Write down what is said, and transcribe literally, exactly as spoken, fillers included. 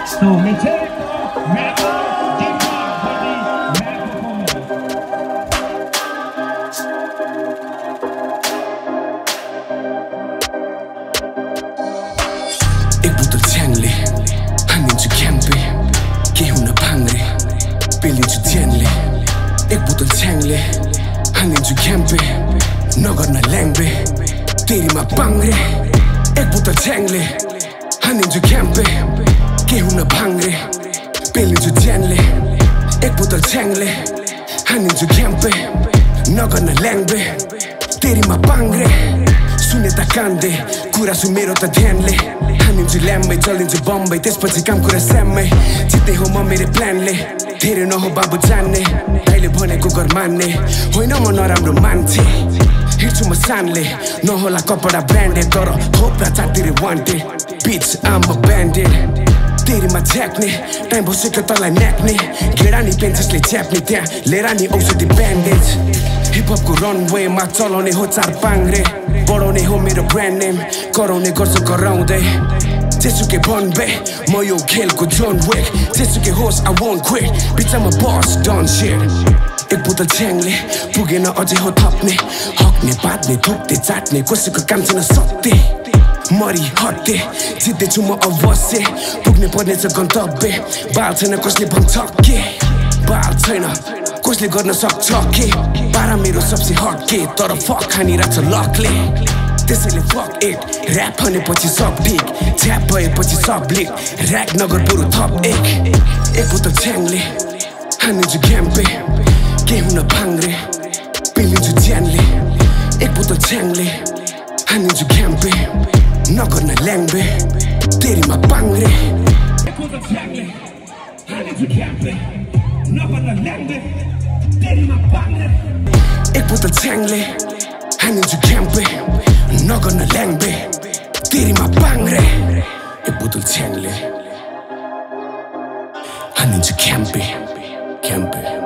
So me take mero, Jitne, एक बोतल च्याङले हानिन्छु घ्याम्पे के हुन bhangrey पेलिन्छु dhyanle एक बोतल च्याङले हानिन्छु घ्याम्पे नगर्न ल्याङ्बे तेरीमा pangrey एक बोतल च्याङले हानिन्छु घ्याम्पे के हुन bhangrey पेलिन्छु dhyanle एक बोतल च्याङले हानिन्छु घ्याम्पे नगर्न ल्याङ्बे तेरीमा pangrey सुने त कान्दे कुरा सु मेरो त ध्यानले हानिन्छु lyammai चल्दिन्छु bombay त्यसपछि काम कुरा syammai जित्ने हो म मेरो प्लानले धेरै नहो बाबु जान्ने दाइले भनेको गर मान्ने होइन म नराम्रो मान्छे हिँड्छु म सानले नहोला कपडा ब्रान्डेड तर खोप्रा चातिर वान्टेड बिच आम अ ब्यान्डेड तेरीमा झ्याक्ने टाइम भइसक्यो तँलाई न्याक्ने गेडा नि पेन्चेसले च्याप्ने त्यहाँ लिएर नि औषधि ब्यान्डेज हिपहपको रनवेमा चलाउने हो चार pangrey बढाउने हो मेरो ब्रान्ड नेम कराउने गर्छु कराउँदै जेसुकै बनबे म यो खेलको जोन वेक जेसुकै होस् I won't quit bitch I'm a boss done shit एक बोतल च्याङले पुगेन अझै हो थप्ने हक्ने बाट्ने थुक्ने चाट्ने कसैको काम छैन सत्य मरी हत्ते जित्दैछु म अवश्य पुग्ने पर्नेछ गन्तव्य बाल छैन कसले भन्छ के बाल छैन कसले गर्न सक्छ के पारा मेरो सबसे हट्के तर फक हानिरहेछ लकले त्यसैले फक इट ऱ्याप भनेपछि सब ठिक झ्याप भएपछि सब लिक ऱ्याक नगर बरु थप एक एक बोतल च्याङले हानिन्छु घ्याम्पे के हुन bhangrey पेलिन्छु dhyanle एक बोतल च्याङले हानिन्छु घ्याम्पे नगर्न ल्याङ्बे तेरीमा pangrey एक बोतल च्याङले हानिन्छु घ्याम्पे नगर्न ल्याङ्बे तेरीमा pangrey एक बोतल च्याङले हानिन्छु घ्याम्पे नगर्न ल्याङ्बे तेरीमा pangrey एक बोतल च्याङले हानिन्छु घ्याम्पे घ्याम्पे